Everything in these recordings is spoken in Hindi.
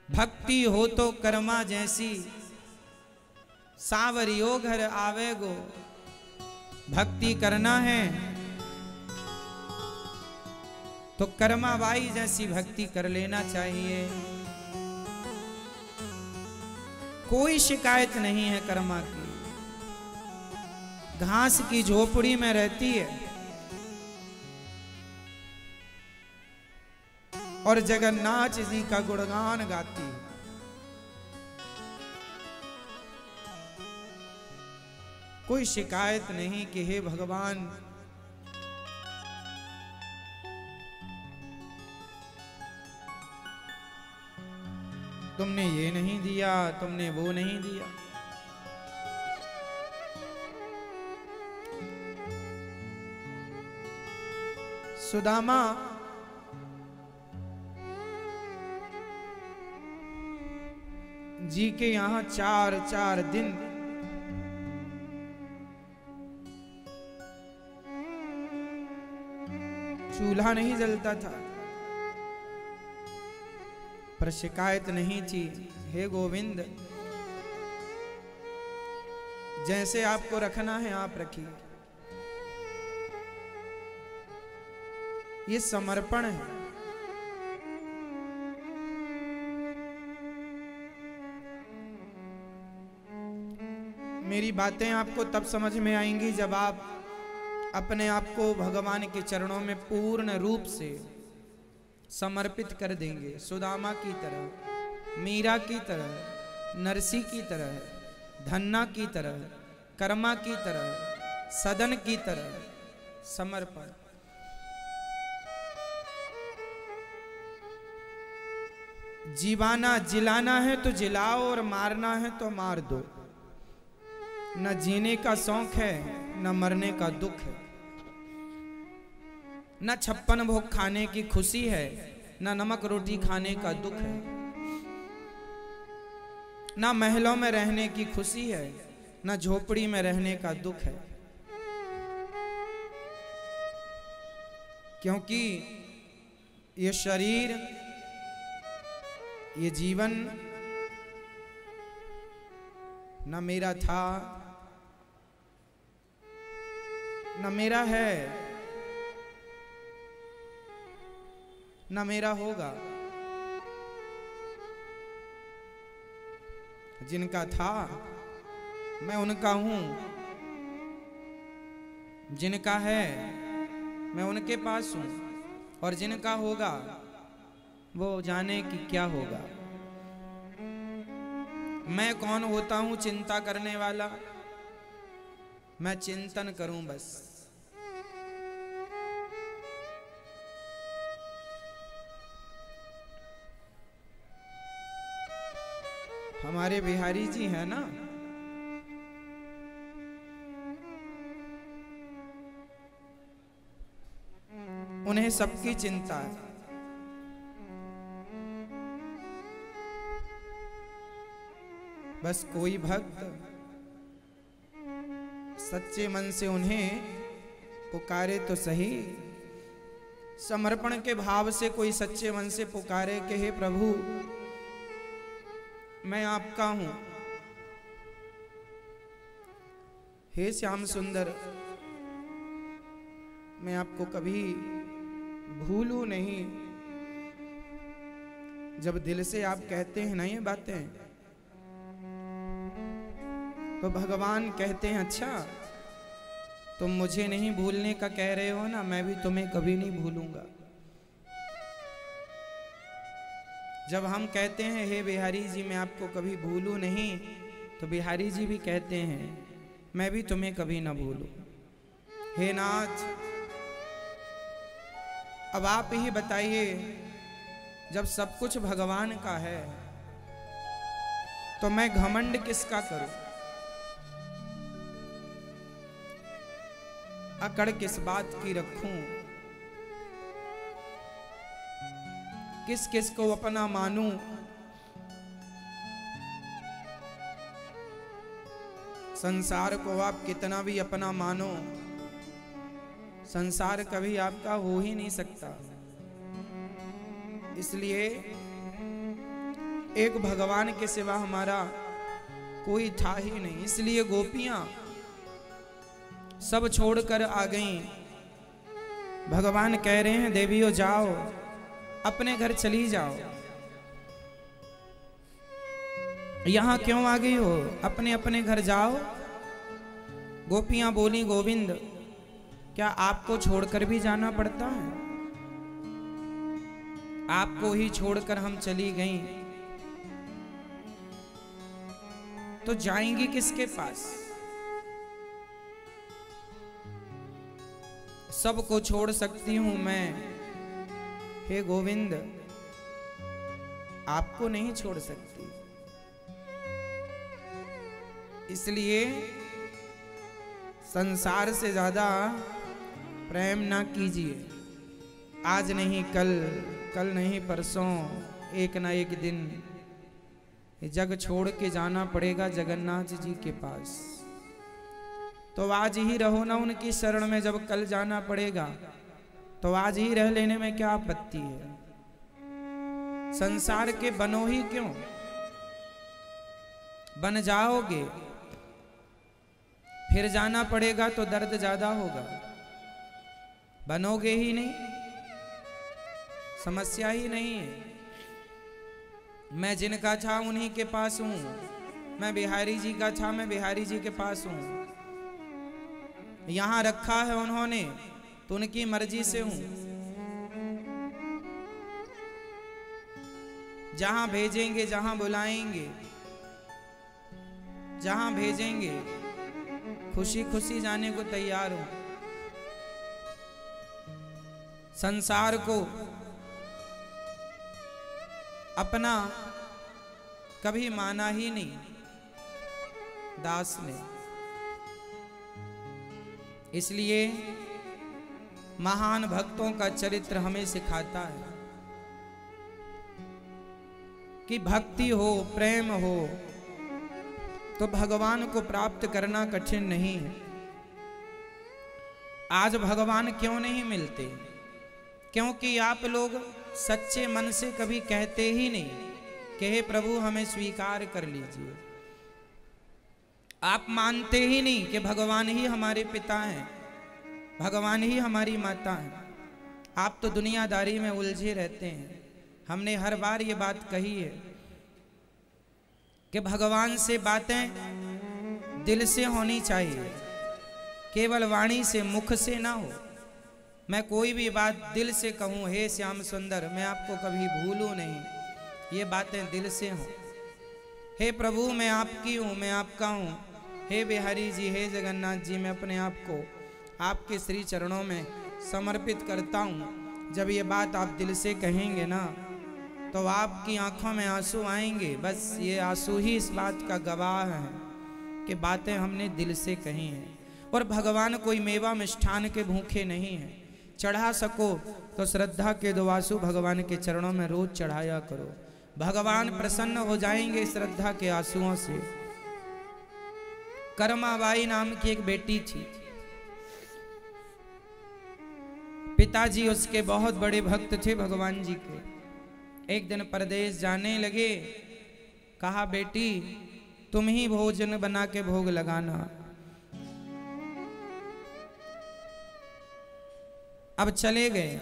भक्ति हो तो कर्मा जैसी, सावरियो घर आवे गो। भक्ति करना है तो कर्माबाई जैसी भक्ति कर लेना चाहिए। कोई शिकायत नहीं है कर्मा की। घास की झोपड़ी में रहती है और जगन्नाथ जी का गुणगान गाती है। कोई शिकायत नहीं कि हे भगवान तुमने ये नहीं दिया, तुमने वो नहीं दिया। सुदामा जी के यहां 4 दिन चूल्हा नहीं जलता था, पर शिकायत नहीं थी। हे गोविंद, जैसे आपको रखना है आप रखिए। ये समर्पण है। मेरी बातें आपको तब समझ में आएंगी जब आप अपने आप को भगवान के चरणों में पूर्ण रूप से समर्पित कर देंगे। सुदामा की तरह, मीरा की तरह, नरसी की तरह, धन्ना की तरह, कर्मा की तरह, सदन की तरह समर्पण। जीवाना जिलाना है तो जिलाओ और मारना है तो मार दो। न जीने का शौक है न मरने का दुख है। न 56 भोग खाने की खुशी है न नमक रोटी खाने का दुख है। न महलों में रहने की खुशी है न झोपड़ी में रहने का दुख है। क्योंकि ये शरीर, ये जीवन न मेरा था न मेरा है न मेरा होगा। जिनका था मैं उनका हूं, जिनका है मैं उनके पास हूं, और जिनका होगा वो जाने कि क्या होगा। मैं कौन होता हूं चिंता करने वाला? मैं चिंतन करूं बस। हमारे बिहारी जी हैं ना, उन्हें सबकी चिंता है। बस कोई भक्त सच्चे मन से उन्हें पुकारे तो सही। समर्पण के भाव से कोई सच्चे मन से पुकारे कि हे प्रभु मैं आपका हूं। हे श्याम सुंदर, मैं आपको कभी भूलूं नहीं। जब दिल से आप कहते हैं ना ये बातें, तो भगवान कहते हैं अच्छा तुम मुझे नहीं भूलने का कह रहे हो ना, मैं भी तुम्हें कभी नहीं भूलूंगा। जब हम कहते हैं हे बिहारी जी मैं आपको कभी भूलूं नहीं, तो बिहारी जी भी कहते हैं मैं भी तुम्हें कभी ना भूलूं। हे नाथ, अब आप ही बताइए, जब सब कुछ भगवान का है तो मैं घमंड किसका करूं? अकड़ किस बात की रखूं? किस किस को अपना मानूं? संसार को आप कितना भी अपना मानो, संसार कभी आपका हो ही नहीं सकता। इसलिए एक भगवान के सिवा हमारा कोई था ही नहीं। इसलिए गोपियां सब छोड़कर आ गईं। भगवान कह रहे हैं देवियों जाओ, अपने घर चली जाओ। यहां क्यों आ गई हो? अपने अपने घर जाओ। गोपियां बोली गोविंद क्या आपको छोड़कर भी जाना पड़ता है? आपको ही छोड़कर हम चली गईं तो जाएंगी किसके पास? सबको छोड़ सकती हूं मैं, हे गोविंद आपको नहीं छोड़ सकती। इसलिए संसार से ज्यादा प्रेम ना कीजिए। आज नहीं कल, कल नहीं परसों, एक ना एक दिन जग छोड़ के जाना पड़ेगा जगन्नाथ जी के पास। तो आज ही रहो ना उनकी शरण में। जब कल जाना पड़ेगा तो आज ही रह लेने में क्या आपत्ति है? संसार के बनो ही क्यों? बन जाओगे फिर जाना पड़ेगा तो दर्द ज्यादा होगा। बनोगे ही नहीं, समस्या ही नहीं है। मैं जिनका था उन्हीं के पास हूं। मैं बिहारी जी का था, मैं बिहारी जी के पास हूं। यहां रखा है उन्होंने तो उनकी मर्जी से हूं। जहां भेजेंगे, जहां बुलाएंगे, जहां भेजेंगे खुशी खुशी जाने को तैयार हूं। संसार को अपना कभी माना ही नहीं दास ने। इसलिए महान भक्तों का चरित्र हमें सिखाता है कि भक्ति हो, प्रेम हो तो भगवान को प्राप्त करना कठिन नहीं है। आज भगवान क्यों नहीं मिलते? क्योंकि आप लोग सच्चे मन से कभी कहते ही नहीं कि हे प्रभु हमें स्वीकार कर लीजिए। आप मानते ही नहीं कि भगवान ही हमारे पिता हैं, भगवान ही हमारी माता हैं। आप तो दुनियादारी में उलझे रहते हैं। हमने हर बार ये बात कही है कि भगवान से बातें दिल से होनी चाहिए, केवल वाणी से, मुख से ना हो। मैं कोई भी बात दिल से कहूँ, हे श्याम सुंदर मैं आपको कभी भूलूं नहीं, ये बातें दिल से हों। हे प्रभु मैं आपकी हूँ, मैं आपका हूँ। हे बिहारी जी, हे जगन्नाथ जी, मैं अपने आप को आपके श्री चरणों में समर्पित करता हूँ। जब ये बात आप दिल से कहेंगे ना तो आपकी आंखों में आंसू आएंगे। बस ये आंसू ही इस बात का गवाह है कि बातें हमने दिल से कही हैं। और भगवान कोई मेवा मिष्ठान के भूखे नहीं हैं। चढ़ा सको तो श्रद्धा के दो आंसू भगवान के चरणों में रोज चढ़ाया करो। भगवान प्रसन्न हो जाएंगे श्रद्धा के आंसुओं से। कर्माबाई नाम की एक बेटी थी। पिताजी उसके बहुत बड़े भक्त थे भगवान जी के। एक दिन परदेश जाने लगे। कहा बेटी तुम ही भोजन बना के भोग लगाना। अब चले गए।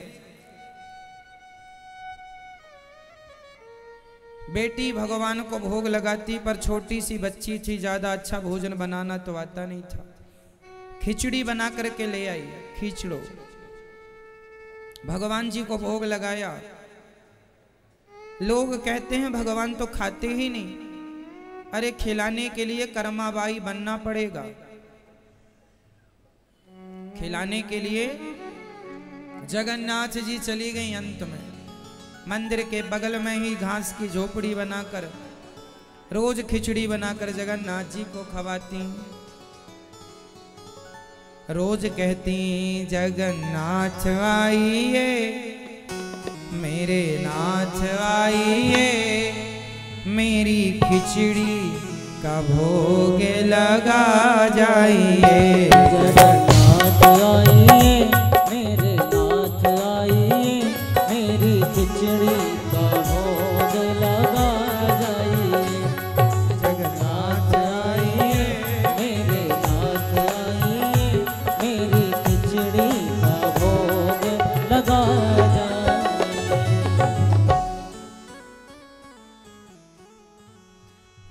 बेटी भगवान को भोग लगाती, पर छोटी सी बच्ची थी, ज्यादा अच्छा भोजन बनाना तो आता नहीं था। खिचड़ी बना करके ले आई, खिचड़ो। भगवान जी को भोग लगाया। लोग कहते हैं भगवान तो खाते ही नहीं। अरे खिलाने के लिए कर्माबाई बनना पड़ेगा। खिलाने के लिए जगन्नाथ जी चली गई। अंत में मंदिर के बगल में ही घास की झोपड़ी बनाकर रोज खिचड़ी बनाकर जगन्नाथ जी को खवाती। रोज कहती जगन्नाथ आइए मेरे नाथ आइए, मेरी खिचड़ी का भोग लगा जाइए। जगन्नाथ आइए मेरे नाथ आइए, मेरी खिचड़ी का भोग लगा जाइए।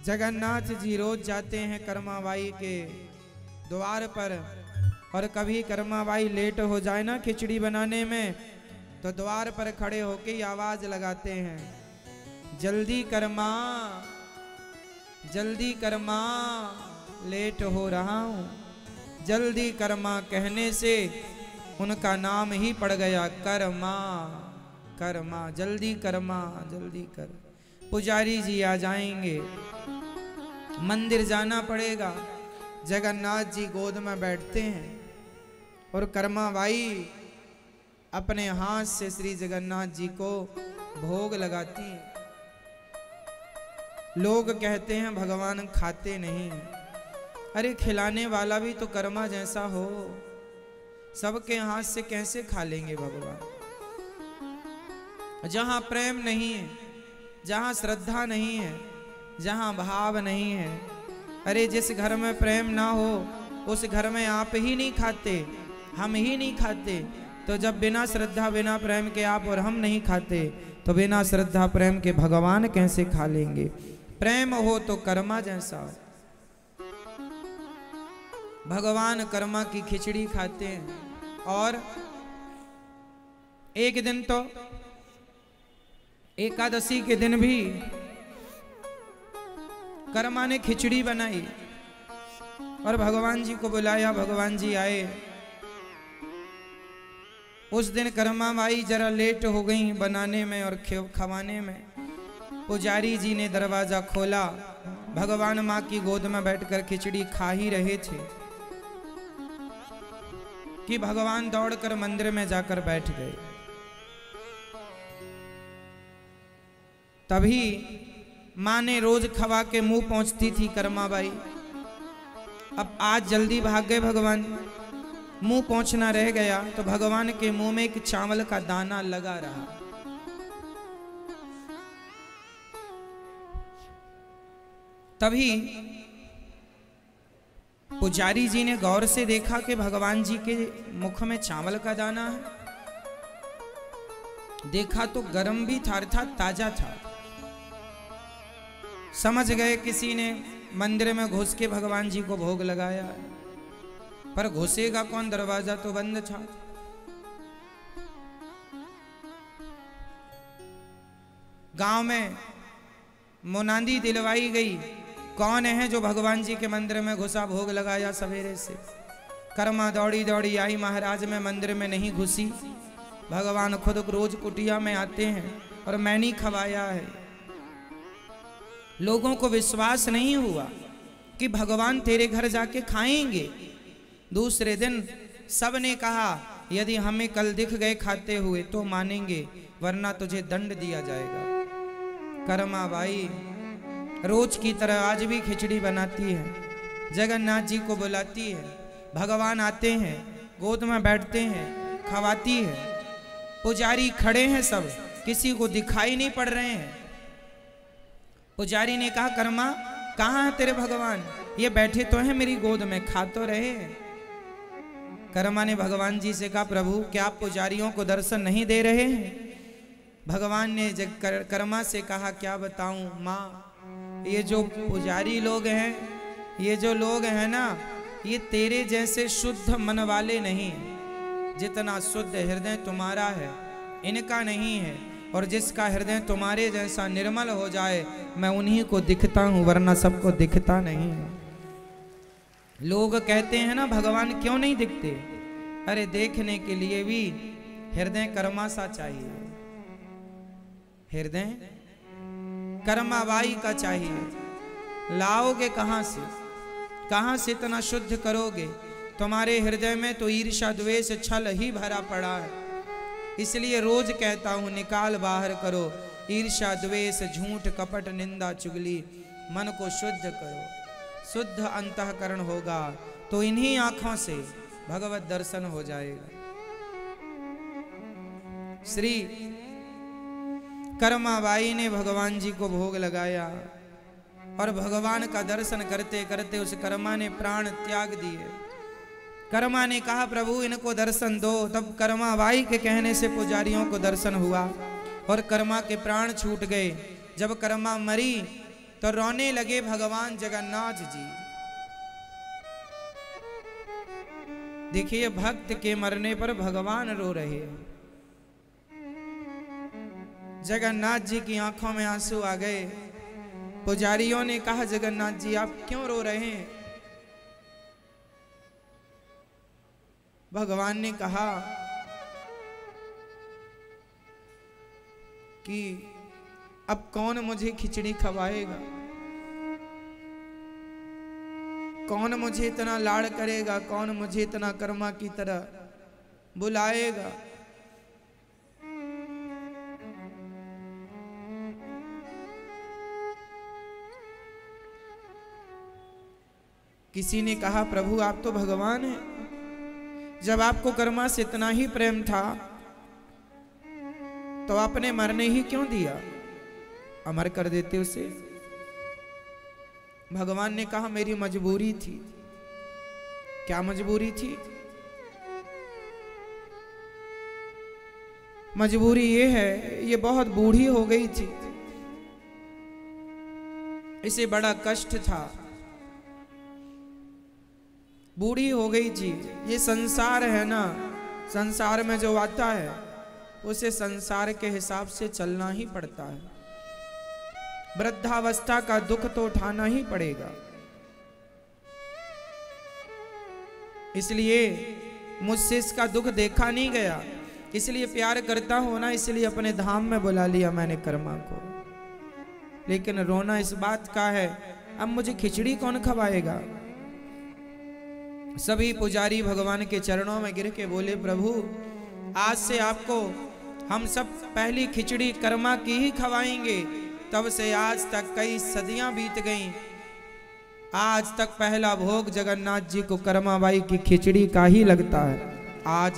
जगन्नाथ जी रोज जाते हैं कर्माबाई के द्वार पर, और कभी कर्माबाई लेट हो जाए ना खिचड़ी बनाने में, तो द्वार पर खड़े होके आवाज लगाते हैं, जल्दी कर्मा, जल्दी कर्मा, लेट हो रहा हूं। जल्दी कर्मा कहने से उनका नाम ही पड़ गया कर्मा, कर्मा, जल्दी कर्मा, जल्दी कर। पुजारी जी आ जाएंगे, मंदिर जाना पड़ेगा। जगन्नाथ जी गोद में बैठते हैं और कर्माबाई अपने हाथ से श्री जगन्नाथ जी को भोग लगाती हैं। लोग कहते हैं भगवान खाते नहीं, अरे खिलाने वाला भी तो कर्मा जैसा हो, सबके हाथ से कैसे खा लेंगे भगवान। जहां प्रेम नहीं है, जहां श्रद्धा नहीं है, जहां भाव नहीं है, अरे जिस घर में प्रेम ना हो उस घर में आप ही नहीं खाते, हम ही नहीं खाते, तो जब बिना श्रद्धा बिना प्रेम के आप और हम नहीं खाते, तो बिना श्रद्धा प्रेम के भगवान कैसे खा लेंगे। प्रेम हो तो कर्मा जैसा हो। भगवान कर्मा की खिचड़ी खाते हैं। और एक दिन तो एकादशी के दिन भी कर्मा ने खिचड़ी बनाई और भगवान जी को बुलाया। भगवान जी आए। उस दिन कर्माबाई जरा लेट हो गई बनाने में और खवाने में। पुजारी जी ने दरवाजा खोला, भगवान माँ की गोद में बैठकर खिचड़ी खा ही रहे थे कि भगवान दौड़कर मंदिर में जाकर बैठ गए। तभी माँ ने रोज खवा के मुंह पहुंचती थी कर्माबाई। अब आज जल्दी भाग गए भगवान, मुंह पहुंचना रह गया, तो भगवान के मुंह में एक चावल का दाना लगा रहा। तभी पुजारी जी ने गौर से देखा कि भगवान जी के मुख में चावल का दाना है। देखा तो गरम भी था अर्थात ताजा था। समझ गए किसी ने मंदिर में घुस के भगवान जी को भोग लगाया, पर घुसेगा कौन, दरवाजा तो बंद था। गांव में मुनादी दिलवाई गई, कौन है जो भगवान जी के मंदिर में घुसा भोग लगाया सवेरे से। कर्मा दौड़ी दौड़ी आई, महाराज में मंदिर में नहीं घुसी, भगवान खुद रोज कुटिया में आते हैं और मैंने खवाया है। लोगों को विश्वास नहीं हुआ कि भगवान तेरे घर जाके खाएंगे। दूसरे दिन सबने कहा यदि हमें कल दिख गए खाते हुए तो मानेंगे, वरना तुझे दंड दिया जाएगा। कर्माबाई रोज की तरह आज भी खिचड़ी बनाती है, जगन्नाथ जी को बुलाती है। भगवान आते हैं, गोद में बैठते हैं, खवाती है। पुजारी खड़े हैं, सब किसी को दिखाई नहीं पड़ रहे हैं। पुजारी ने कहा कर्मा कहाँ है तेरे भगवान, ये बैठे तो हैं मेरी गोद में, खा तो रहे हैं। कर्मा ने भगवान जी से कहा प्रभु क्या आप पुजारियों को दर्शन नहीं दे रहे हैं। भगवान ने कर्मा से कहा क्या बताऊं माँ, ये जो पुजारी लोग हैं, ये जो लोग हैं ना, ये तेरे जैसे शुद्ध मन वाले नहीं। जितना शुद्ध हृदय तुम्हारा है इनका नहीं है, और जिसका हृदय तुम्हारे जैसा निर्मल हो जाए मैं उन्हीं को दिखता हूं, वरना सबको दिखता नहीं है। लोग कहते हैं ना भगवान क्यों नहीं दिखते, अरे देखने के लिए भी हृदय कर्मा सा चाहिए, हृदय कर्माबाई का चाहिए। लाओगे कहां से इतना शुद्ध करोगे। तुम्हारे हृदय में तो ईर्ष्या द्वेष छल ही भरा पड़ा है। इसलिए रोज कहता हूं निकाल बाहर करो ईर्ष्या द्वेष झूठ कपट निंदा चुगली, मन को शुद्ध करो। शुद्ध अंतःकरण होगा तो इन्हीं आंखों से भगवत दर्शन हो जाएगा। श्री कर्माबाई ने भगवान जी को भोग लगाया और भगवान का दर्शन करते करते उस कर्मा ने प्राण त्याग दिए। कर्मा ने कहा प्रभु इनको दर्शन दो। तब कर्माबाई के कहने से पुजारियों को दर्शन हुआ और कर्मा के प्राण छूट गए। जब कर्मा मरी तो रोने लगे भगवान जगन्नाथ जी। देखिए, भक्त के मरने पर भगवान रो रहे हैं। जगन्नाथ जी की आंखों में आंसू आ गए। पुजारियों ने कहा, जगन्नाथ जी आप क्यों रो रहे हैं? भगवान ने कहा कि अब कौन मुझे खिचड़ी खवाएगा, कौन मुझे इतना लाड़ करेगा, कौन मुझे इतना कर्मा की तरह बुलाएगा। किसी ने कहा, प्रभु आप तो भगवान हैं, जब आपको कर्मा से इतना ही प्रेम था तो आपने मरने ही क्यों दिया, अमर कर देते उसे। भगवान ने कहा, मेरी मजबूरी थी। क्या मजबूरी थी? मजबूरी ये है, ये बहुत बूढ़ी हो गई थी, इसे बड़ा कष्ट था, बूढ़ी हो गई थी। ये संसार है ना, संसार में जो आता है उसे संसार के हिसाब से चलना ही पड़ता है। वृद्धावस्था का दुख तो उठाना ही पड़ेगा। इसलिए मुझसे इसका दुख देखा नहीं गया, इसलिए प्यार करता हो ना, इसलिए अपने धाम में बुला लिया मैंने कर्मा को। लेकिन रोना इस बात का है, अब मुझे खिचड़ी कौन खवाएगा। सभी पुजारी भगवान के चरणों में गिर के बोले, प्रभु आज से आपको हम सब पहली खिचड़ी कर्मा की ही खवाएंगे। तब से आज तक कई सदियां बीत गईं, आज तक पहला भोग जगन्नाथ जी को कर्माबाई की खिचड़ी का ही लगता है।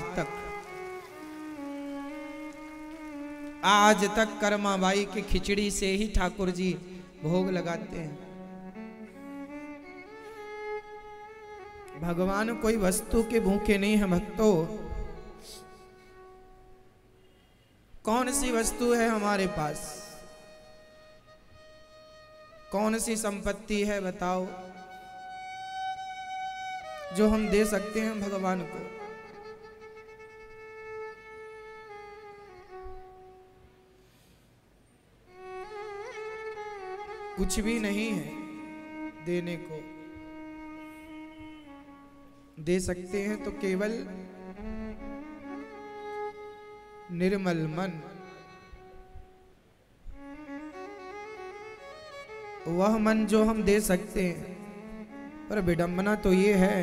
आज तक कर्माबाई की खिचड़ी से ही ठाकुर जी भोग लगाते हैं। भगवान कोई वस्तु के भूखे नहीं है भक्तों। कौन सी वस्तु है हमारे पास, कौन सी संपत्ति है बताओ जो हम दे सकते हैं भगवान को। कुछ भी नहीं है देने को। दे सकते हैं तो केवल निर्मल मन, वह मन जो हम दे सकते हैं। पर विडंबना तो ये है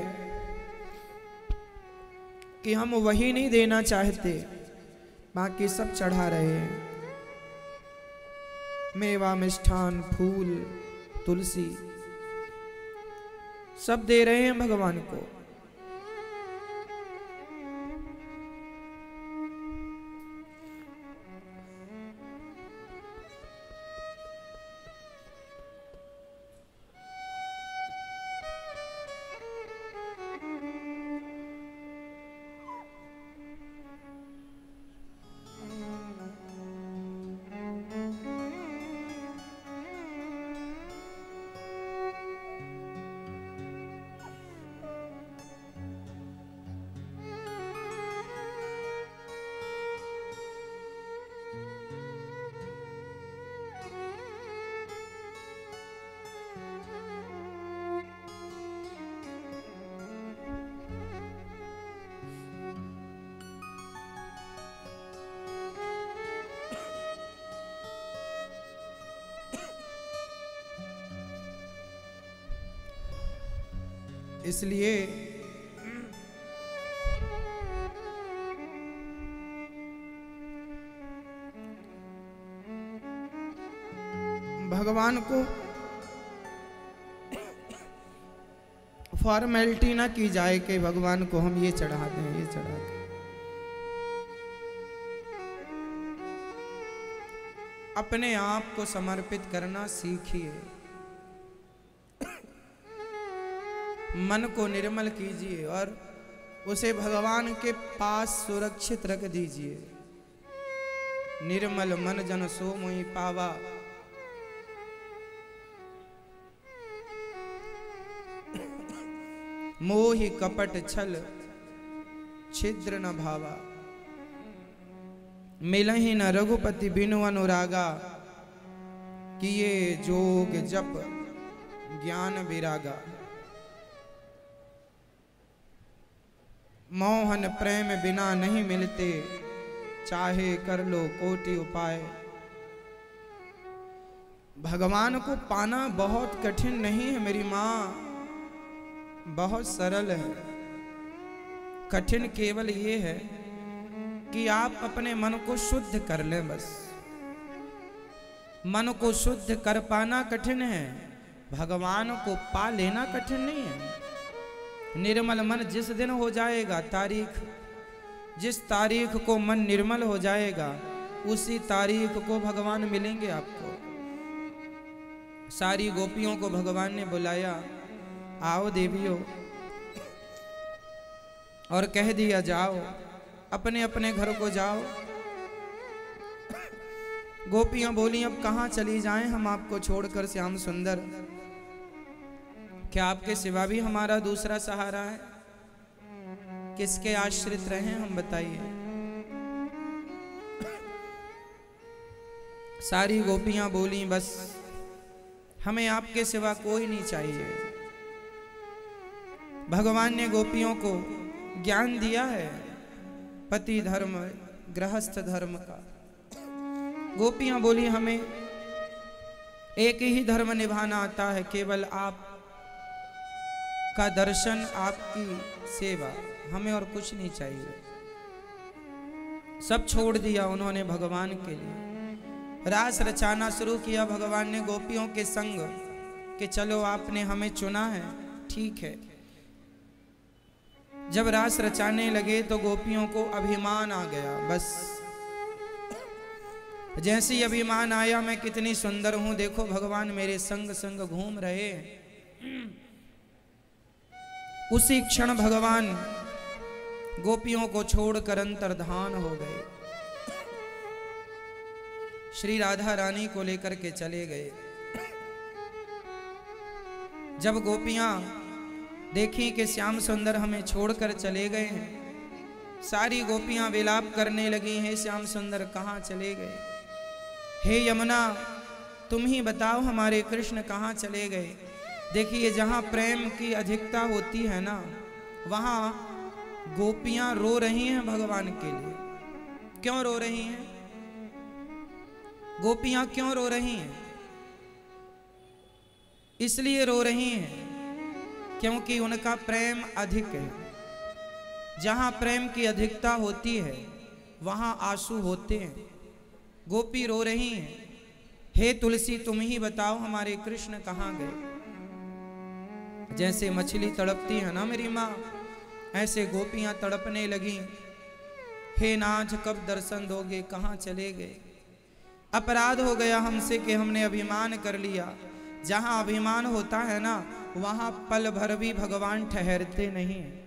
कि हम वही नहीं देना चाहते, बाकी सब चढ़ा रहे हैं। मेवा, मिष्ठान, फूल, तुलसी सब दे रहे हैं भगवान को। इसलिए भगवान को फॉर्मेलिटी ना की जाए कि भगवान को हम ये चढ़ा दें, ये चढ़ा दें। अपने आप को समर्पित करना सीखिए। मन को निर्मल कीजिए और उसे भगवान के पास सुरक्षित रख दीजिए। निर्मल मन जन सो मोहि पावा, मोहि कपट छल छिद्र न भावा। मिलहि न रघुपति बिनु अनुरागा, किए जोग जप ज्ञान विरागा। मोहन प्रेम बिना नहीं मिलते, चाहे कर लो कोटि उपाय। भगवान को पाना बहुत कठिन नहीं है मेरी माँ, बहुत सरल है। कठिन केवल ये है कि आप अपने मन को शुद्ध कर लें बस। मन को शुद्ध कर पाना कठिन है, भगवान को पा लेना कठिन नहीं है। निर्मल मन जिस दिन हो जाएगा, जिस तारीख को मन निर्मल हो जाएगा, उसी तारीख को भगवान मिलेंगे आपको। सारी गोपियों को भगवान ने बुलाया, आओ देवियों, और कह दिया जाओ अपने अपने घर को जाओ। गोपियां बोली अब कहाँ चली जाएं हम आपको छोड़कर श्याम सुंदर, क्या आपके सिवा भी हमारा दूसरा सहारा है? किसके आश्रित रहे हम बताइए। सारी गोपियां बोली बस हमें आपके सिवा कोई नहीं चाहिए। भगवान ने गोपियों को ज्ञान दिया है पति धर्म गृहस्थ धर्म का। गोपियां बोली हमें एक ही धर्म निभाना आता है, केवल आप का दर्शन, आपकी सेवा, हमें और कुछ नहीं चाहिए। सब छोड़ दिया उन्होंने भगवान के लिए। रास रचाना शुरू किया भगवान ने गोपियों के संग कि चलो आपने हमें चुना है, ठीक है। जब रास रचाने लगे तो गोपियों को अभिमान आ गया। बस जैसे ही अभिमान आया, मैं कितनी सुंदर हूं, देखो भगवान मेरे संग संग घूम रहे हैं। उसी क्षण भगवान गोपियों को छोड़कर अंतर्धान हो गए। श्री राधा रानी को लेकर के चले गए। जब गोपियां देखी कि श्याम सुंदर हमें छोड़कर चले गए हैं, सारी गोपियां विलाप करने लगी हैं, श्याम सुंदर कहाँ चले गए? हे यमुना, तुम ही बताओ हमारे कृष्ण कहाँ चले गए? देखिए जहाँ प्रेम की अधिकता होती है ना, वहाँ गोपियां रो रही हैं भगवान के लिए। क्यों रो रही हैं? गोपियां क्यों रो रही हैं? इसलिए रो रही हैं क्योंकि उनका प्रेम अधिक है। जहाँ प्रेम की अधिकता होती है वहाँ आंसू होते हैं। गोपी रो रही हैं, हे तुलसी तुम ही बताओ हमारे कृष्ण कहाँ गए? जैसे मछली तड़पती है ना मेरी माँ, ऐसे गोपियां तड़पने लगी। हे नाथ कब दर्शन दोगे, कहाँ चले गए? अपराध हो गया हमसे कि हमने अभिमान कर लिया। जहाँ अभिमान होता है ना, वहाँ पल भर भी भगवान ठहरते नहीं।